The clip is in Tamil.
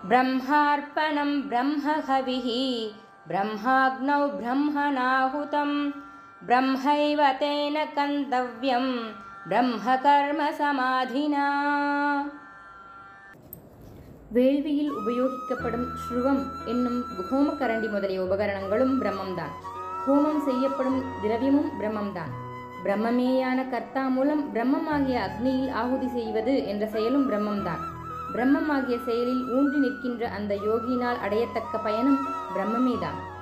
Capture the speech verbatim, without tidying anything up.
ब्रह्मार्पणं ब्रह्महविः ब्रह्माग्नौ ब्रह्मणाहुतं ब्रह्मैव तेन कन्तव्यं ब्रह्मकर्म समाधिना. வேள்வியில் உபயோகிக்கப்படும் ஸ்ருவம் என்னும் ஹோமக்கரண்டி முதலிய உபகரணங்களும் பிரம்மம்தான். ஹோமம் செய்யப்படும் திரவியமும் பிரம்மம்தான். பிரம்மமேயான கர்த்தா மூலம் பிரம்மமாகிய அக்னியில் ஆகுதி செய்வது என்ற செயலும் பிரம்மம்தான். பிரம்மமாகிய செயலில் ஊன்றி நிற்கின்ற அந்த யோகியினால் அடையத்தக்க பயனும் பிரம்மமேதான்.